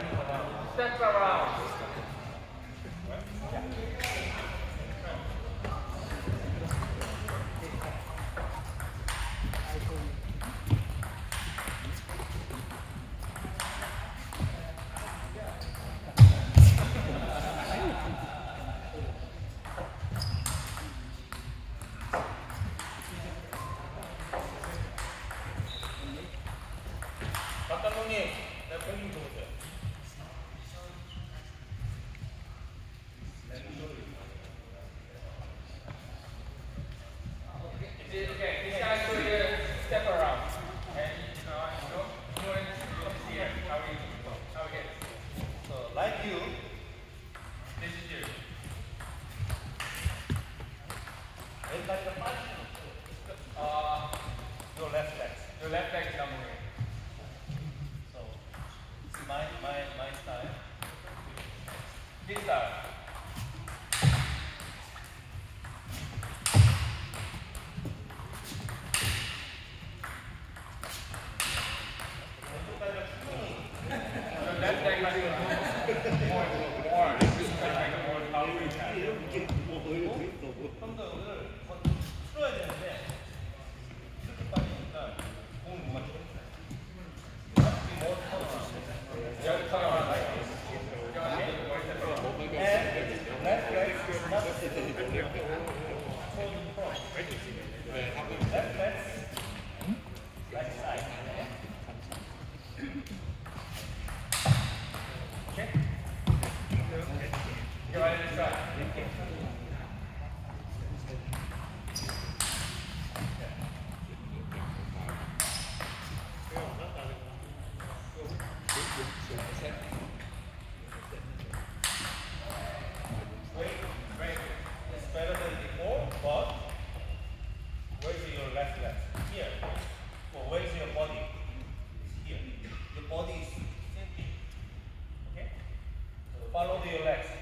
Step around. 감독님, 내 공기 줘보세요. Okay, this guy's going to step around. And you want to come here. How we get? So, like you, This is you. it's like the punch. Your left leg. Your left leg is down here. So, see my style. This style. Your left leg must be more. This is like a more powerful hand. 평균을 풀어야 되는데 이렇게 빠지니까 공을 못 맞춰. Just turn around like this. And left leg is not holding front. Left leg right side. Okay? Go right this side. Great. It's better than before, but where's your left leg? Here. Well, where's your body? It's here. Your body is centered. Okay? So follow your legs.